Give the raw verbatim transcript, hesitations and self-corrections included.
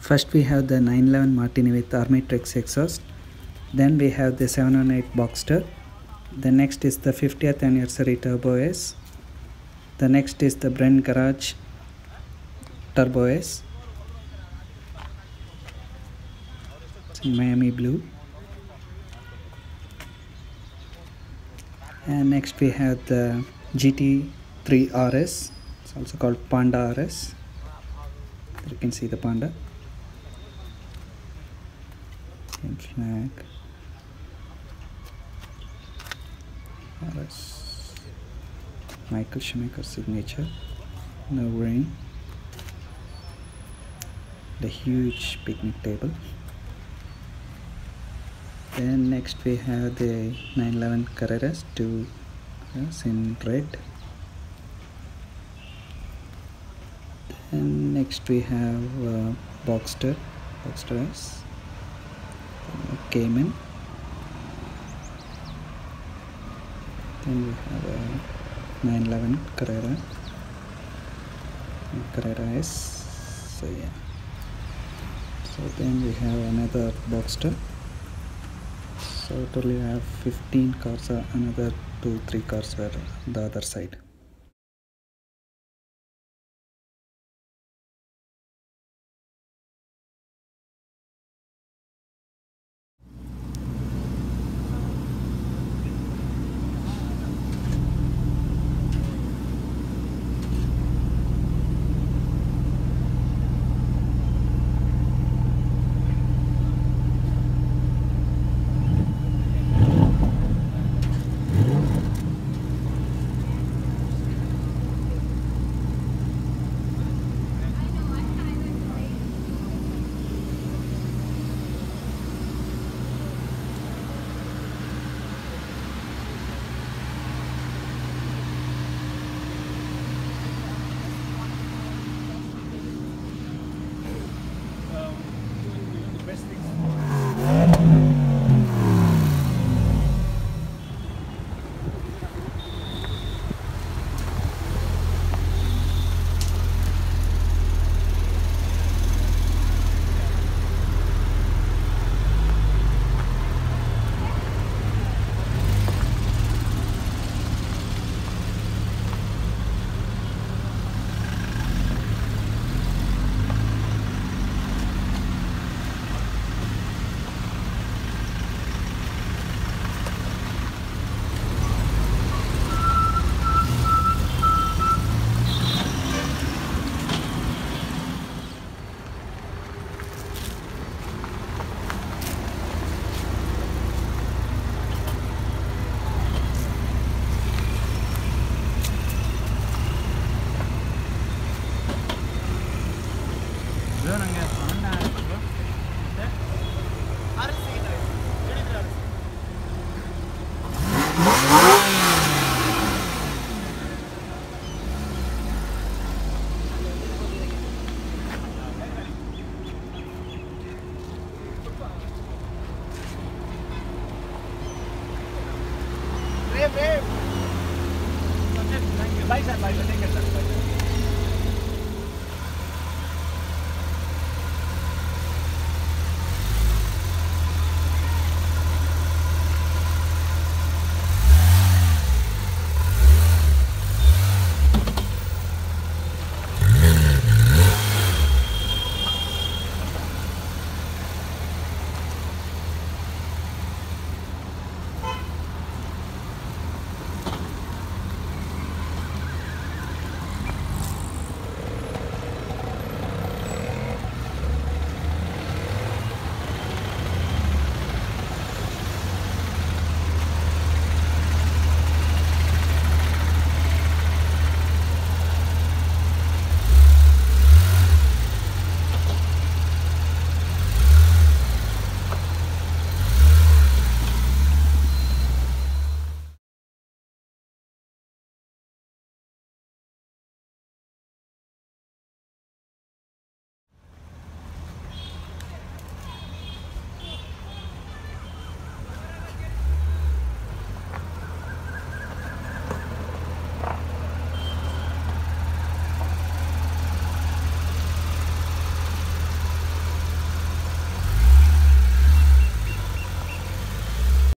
First we have the nine eleven Martini with Armitrix exhaust. Then we have the seven one eight Boxster. The next is the fiftieth anniversary Turbo S. The next is the Bren Garage Turbo S. It's in Miami blue. And next we have the G T three R S. It's also called Panda R S. You can see the Panda. And flag. R S. Michael Schumacher signature. No rain. The huge picnic table. Then next we have the nine eleven Carrera two yes, in red. Then next we have uh, Boxster, Boxster S, uh, Cayman. Then we have a nine eleven Carrera, Carrera S. So yeah. So then we have another Boxster. So totally I have fifteen cars, uh, another two three cars were the other side.